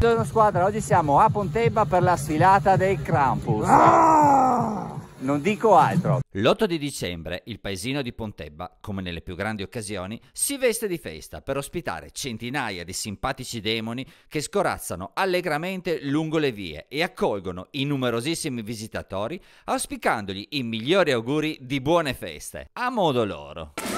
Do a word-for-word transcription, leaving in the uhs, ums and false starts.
Buongiorno squadra, oggi siamo a Pontebba per la sfilata dei Krampus. Ah! Non dico altro. L'otto di dicembre il paesino di Pontebba, come nelle più grandi occasioni, si veste di festa per ospitare centinaia di simpatici demoni che scorazzano allegramente lungo le vie e accolgono i numerosissimi visitatori auspicandogli i migliori auguri di buone feste, a modo loro.